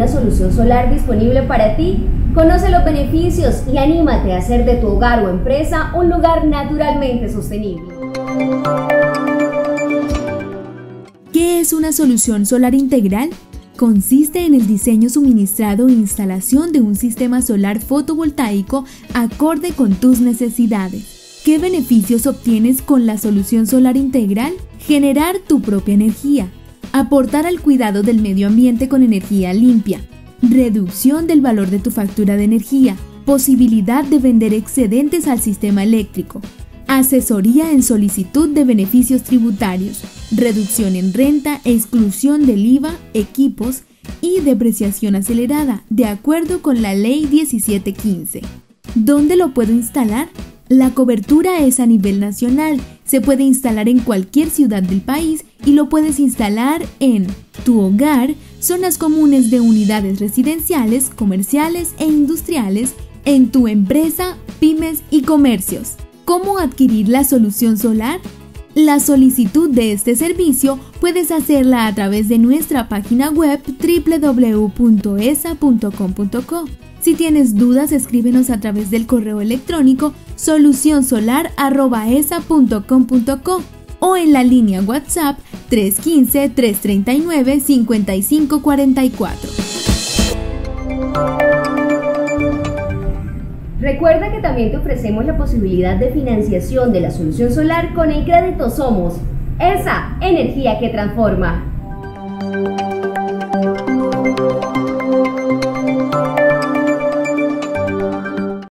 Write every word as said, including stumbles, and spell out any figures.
una solución solar disponible para ti. Conoce los beneficios y anímate a hacer de tu hogar o empresa un lugar naturalmente sostenible. ¿Qué es una solución solar integral? Consiste en el diseño, suministrado e instalación de un sistema solar fotovoltaico acorde con tus necesidades. ¿Qué beneficios obtienes con la solución solar integral? Generar tu propia energía, aportar al cuidado del medio ambiente con energía limpia, reducción del valor de tu factura de energía, posibilidad de vender excedentes al sistema eléctrico, asesoría en solicitud de beneficios tributarios, reducción en renta, exclusión del I V A, equipos y depreciación acelerada, de acuerdo con la Ley diecisiete quince. ¿Dónde lo puedo instalar? La cobertura es a nivel nacional, se puede instalar en cualquier ciudad del país y lo puedes instalar en tu hogar, zonas comunes de unidades residenciales, comerciales e industriales, en tu empresa, pymes y comercios. ¿Cómo adquirir la solución solar? La solicitud de este servicio puedes hacerla a través de nuestra página web doble u doble u doble u punto e s a punto com punto co. Si tienes dudas, escríbenos a través del correo electrónico solución solar arroba e s a punto com punto co o en la línea WhatsApp tres uno cinco, tres tres nueve, cinco cinco cuatro cuatro. Recuerda que también te ofrecemos la posibilidad de financiación de la solución solar con el crédito Somos, esa energía que transforma.